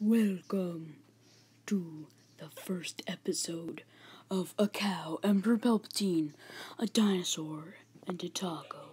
Welcome to the first episode of A Cow, Emperor Palpatine, a dinosaur, and a taco.